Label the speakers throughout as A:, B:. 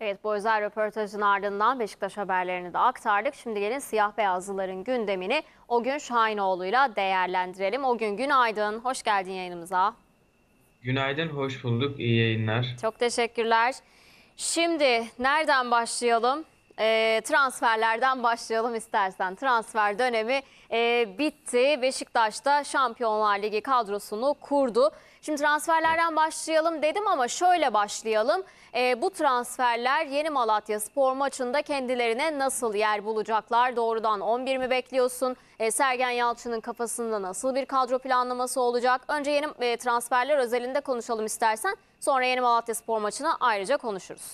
A: Evet, bu özel röportajın ardından Beşiktaş haberlerini de aktardık. Şimdi gelin siyah beyazlıların gündemini O Gün Şahinoğlu'yla değerlendirelim. O gün günaydın, hoş geldin yayınımıza.
B: Günaydın, hoş bulduk. İyi yayınlar.
A: Çok teşekkürler. Şimdi nereden başlayalım? Transferlerden başlayalım istersen. Transfer dönemi bitti. Beşiktaş da Şampiyonlar Ligi kadrosunu kurdu. Şimdi transferlerden başlayalım dedim ama şöyle başlayalım. Bu transferler Yeni Malatyaspor maçında kendilerine nasıl yer bulacaklar? Doğrudan 11 mi bekliyorsun? Sergen Yalçın'ın kafasında nasıl bir kadro planlaması olacak? Önce yeni transferler özelinde konuşalım istersen. Sonra Yeni Malatyaspor maçını ayrıca konuşuruz.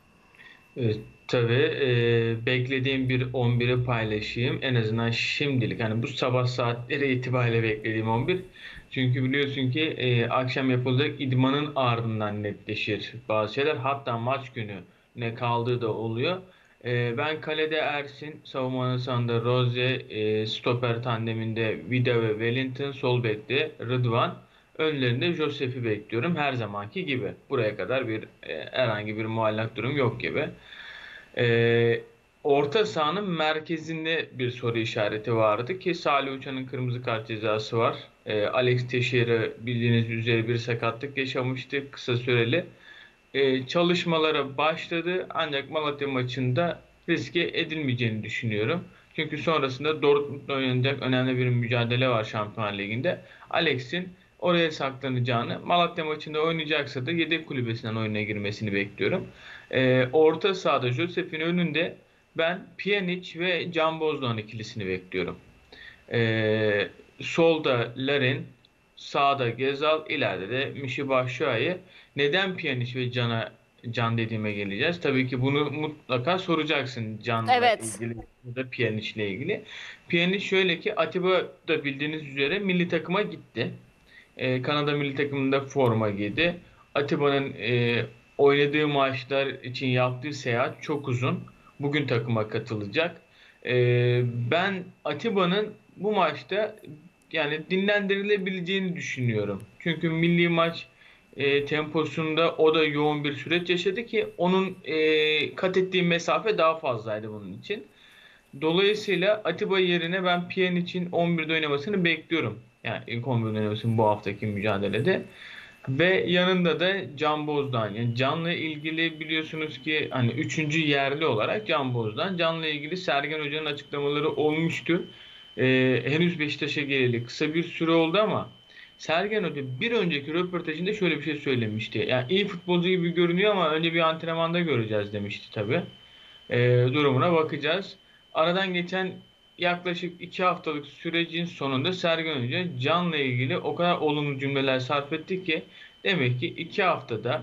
B: Tabii beklediğim bir 11'i paylaşayım. En azından şimdilik. Hani bu sabah saatleri itibariyle beklediğim 11. Çünkü biliyorsun ki akşam yapılacak idmanın ardından netleşir bazı şeyler. Hatta maç günü ne kaldığı da oluyor. Ben kalede Ersin, savunmanın sağında Rose, stoper tandeminde Vida ve Wellington, sol bekte Rıdvan. Önlerinde Josef'i bekliyorum her zamanki gibi. Buraya kadar herhangi bir muallak durum yok gibi. Ee, Orta sahanın merkezinde bir soru işareti vardı ki Salih Uçan'ın kırmızı kart cezası var. Alex Teixeira bildiğiniz üzere bir sakatlık yaşamıştı kısa süreli. Çalışmalara başladı ancak Malatya maçında riske edilmeyeceğini düşünüyorum. Çünkü sonrasında Dortmund'la oynanacak önemli bir mücadele var Şampiyonlar Ligi'nde. Alex'in oraya saklanacağını, Malatya maçında oynayacaksa da yedek kulübesinden oyuna girmesini bekliyorum. Orta sahada Josef'in önünde ben Pjanic ve Can Bozdoğan ikilisini bekliyorum. Ee, Solda Larin, sağda Gezal, ileride de Michy Batshuayi. Neden Pjanic ve Can dediğime geleceğiz. Tabii ki bunu mutlaka soracaksın Can'la
A: Evet.
B: ilgili ya da Pjanic'le ilgili. Pjanic şöyle ki Atiba da bildiğiniz üzere milli takıma gitti. Kanada milli takımında forma giydi. Atiba'nın oynadığı maçlar için yaptığı seyahat çok uzun. Bugün takıma katılacak. Ben Atiba'nın bu maçta yani dinlendirilebileceğini düşünüyorum. Çünkü milli maç temposunda o da yoğun bir süreç yaşadı ki onun kat ettiği mesafe daha fazlaydı bunun için. Dolayısıyla Atiba yerine ben Pjanic'in 11'de oynamasını bekliyorum. Yani ilk 11'de oynamasını bu haftaki mücadelede. Ve yanında da Can Bozdoğan. Yani Can'la ilgili biliyorsunuz ki hani üçüncü yerli olarak Can Bozdoğan. Can'la ilgili Sergen Hoca'nın açıklamaları olmuştu. Henüz Beşiktaş'a geleli kısa bir süre oldu ama Sergen Hoca bir önceki röportajında şöyle bir şey söylemişti. Yani iyi futbolcu gibi görünüyor ama önce bir antrenmanda göreceğiz demişti tabii. Durumuna bakacağız. Aradan geçen yaklaşık 2 haftalık sürecin sonunda Sergen Hoca Can'la ilgili o kadar olumlu cümleler sarf etti ki demek ki 2 haftada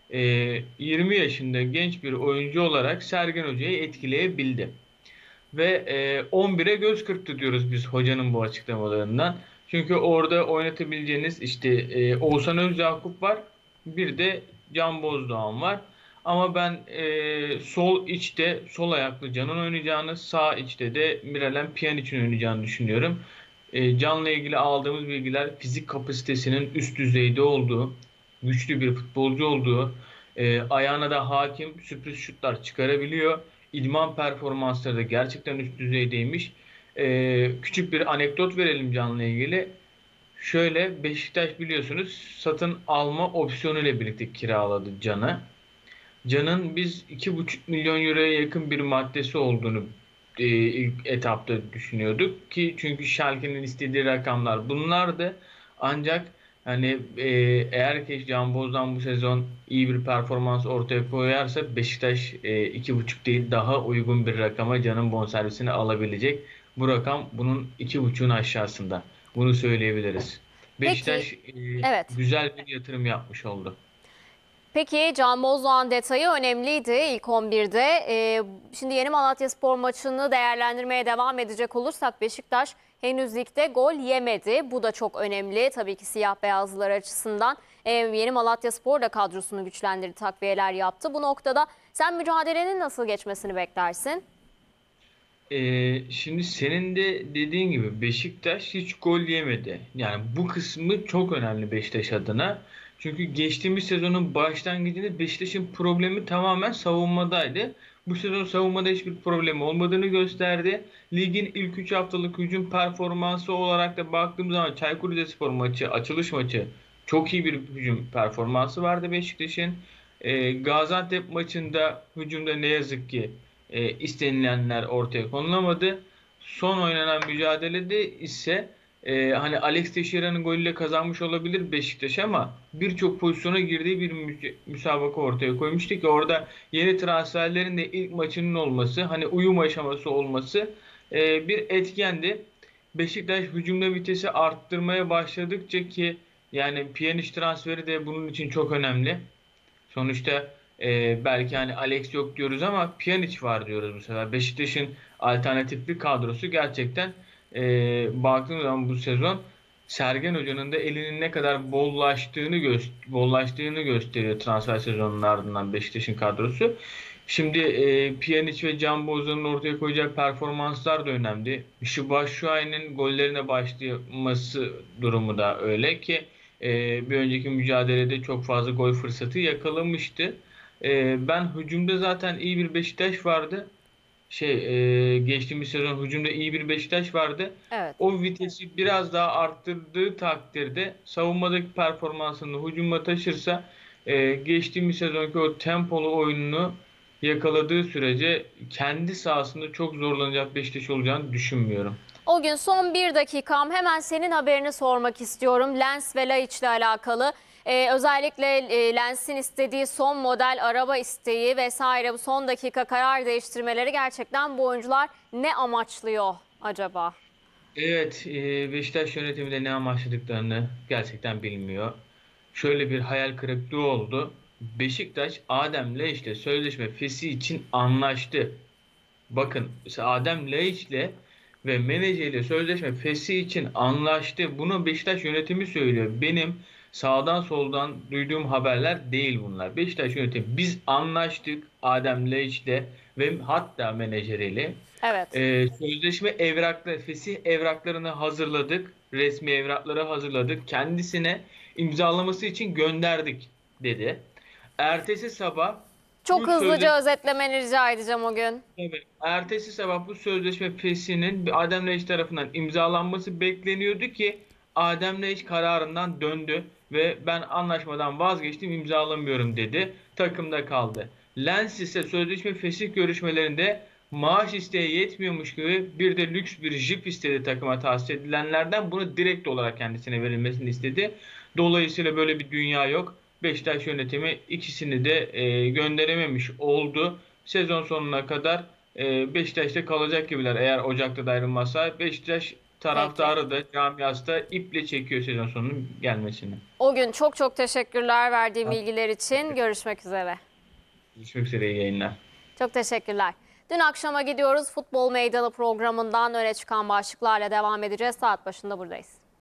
B: 20 yaşında genç bir oyuncu olarak Sergen Hoca'yı etkileyebildi. Ve 11'e göz kırptı diyoruz biz hocanın bu açıklamalarından. Çünkü orada oynatabileceğiniz işte Oğuzhan Özyakup var. Bir de Can Bozdoğan var. Ama ben sol içte sol ayaklı Can'ın oynayacağını, sağ içte de Miralem Pjanic'in oynayacağını düşünüyorum. Can'la ilgili aldığımız bilgiler fizik kapasitesinin üst düzeyde olduğu, güçlü bir futbolcu olduğu, ayağına da hakim sürpriz şutlar çıkarabiliyor. İdman performansları da gerçekten üst düzeydeymiş. Küçük bir anekdot verelim Can'la ilgili. Şöyle Beşiktaş biliyorsunuz satın alma opsiyonu ile birlikte kiraladı Can'ı. Can'ın biz 2,5 milyon euroya yakın bir maddesi olduğunu ilk etapta düşünüyorduk ki çünkü Schalke'nin istediği rakamlar bunlardı. Ancak hani eğer ki Can Bozdan bu sezon iyi bir performans ortaya koyarsa Beşiktaş 2,5 değil daha uygun bir rakama Can'ın bonservisini alabilecek. Bu rakam bunun 2,5'un aşağısında. Bunu söyleyebiliriz.
A: Peki,
B: Beşiktaş
A: evet.
B: güzel bir yatırım yapmış oldu.
A: Peki Can Bozdoğan detayı önemliydi ilk 11'de. Şimdi Yeni Malatyaspor maçını değerlendirmeye devam edecek olursak Beşiktaş henüz ligde gol yemedi. Bu da çok önemli tabii ki siyah beyazlılar açısından. Yeni Malatyaspor da kadrosunu güçlendirdi, takviyeler yaptı. Bu noktada sen mücadelenin nasıl geçmesini beklersin?
B: Şimdi senin de dediğin gibi Beşiktaş hiç gol yemedi. Yani bu kısmı çok önemli Beşiktaş adına. Çünkü geçtiğimiz sezonun başlangıcında Beşiktaş'ın problemi tamamen savunmadaydı. Bu sezon savunmada hiçbir problemi olmadığını gösterdi. Ligin ilk 3 haftalık hücum performansı olarak da baktığım zaman Çaykur Rizespor maçı, açılış maçı çok iyi bir hücum performansı vardı Beşiktaş'ın. Gaziantep maçında hücumda ne yazık ki istenilenler ortaya konulamadı. Son oynanan mücadelede ise hani Alex Teixeira'nın golüyle kazanmış olabilir Beşiktaş ama birçok pozisyona girdiği bir müsabaka ortaya koymuştu ki orada yeni transferlerin de ilk maçının olması, hani uyum aşaması olması bir etkendi. Beşiktaş hücumda vitesi arttırmaya başladıkça ki yani Pjanic transferi de bunun için çok önemli. Sonuçta belki hani Alex yok diyoruz ama Pjanic var diyoruz bu sefer. Beşiktaş'ın alternatif bir kadrosu gerçekten baktığımız zaman bu sezon Sergen Hoca'nın da elinin ne kadar bollaştığını gösteriyor transfer sezonunun ardından Beşiktaş'ın kadrosu. Şimdi Pjanic ve Can Bozan'ın ortaya koyacağı performanslar da önemli. Batshuayi'nin gollerine başlaması durumu da öyle ki bir önceki mücadelede çok fazla gol fırsatı yakalamıştı. Ben hücumda zaten iyi bir Beşiktaş vardı. Geçtiğimiz sezon hücumda iyi bir Beşiktaş vardı.
A: Evet.
B: O vitesi biraz daha arttırdığı takdirde savunmadaki performansını hücuma taşırsa geçtiğimiz sezonki o tempolu oyununu yakaladığı sürece kendi sahasında çok zorlanacak Beşiktaş olacağını düşünmüyorum.
A: O gün son bir dakikam, hemen senin haberini sormak istiyorum. Lens ve Laiç ile alakalı. Özellikle Lens'in istediği son model araba isteği vesaire, bu son dakika karar değiştirmeleri, gerçekten bu oyuncular ne amaçlıyor acaba?
B: Evet, Beşiktaş yönetimi de ne amaçladıklarını gerçekten bilmiyor. Şöyle bir hayal kırıklığı oldu. Beşiktaş Adem Laiç'le sözleşme fesih için anlaştı. Bakın, Adem Laiç'le ve menajeriyle sözleşme fesih için anlaştı. Bunu Beşiktaş yönetimi söylüyor. Benim sağdan soldan duyduğum haberler değil bunlar. Beşiktaş yönetimi biz anlaştık Adem Laiç'le ve hatta menajeriyle.
A: Evet.
B: Sözleşme evrakları, fesih evraklarını hazırladık. Resmi evrakları hazırladık. Kendisine imzalaması için gönderdik dedi. Ertesi sabah
A: Çok
B: bu sözleşme
A: hızlıca özetlemeni rica edeceğim o gün.
B: Evet. Ertesi sabah bu sözleşme feshinin Adem Laiç tarafından imzalanması bekleniyordu ki Adem Laiç kararından döndü ve ben anlaşmadan vazgeçtim, imzalamıyorum dedi. Takımda kaldı. Lens ise sözleşme fesih görüşmelerinde maaş isteği yetmiyormuş gibi bir de lüks bir jip istedi, takıma tahsis edilenlerden bunu direkt olarak kendisine verilmesini istedi. Dolayısıyla böyle bir dünya yok. Beşiktaş yönetimi ikisini de gönderememiş oldu. Sezon sonuna kadar Beşiktaş'ta kalacak gibiler eğer Ocak'ta da ayrılmazsa. Beşiktaş
A: Peki.
B: taraftarı da camiası da iple çekiyor sezon sonunun gelmesini.
A: O gün çok teşekkürler verdiğim
B: Evet.
A: bilgiler için. Görüşmek üzere.
B: Görüşmek üzere, iyi yayınlar.
A: Çok teşekkürler. Dün akşama gidiyoruz. Futbol Meydanı programından öne çıkan başlıklarla devam edeceğiz. Saat başında buradayız.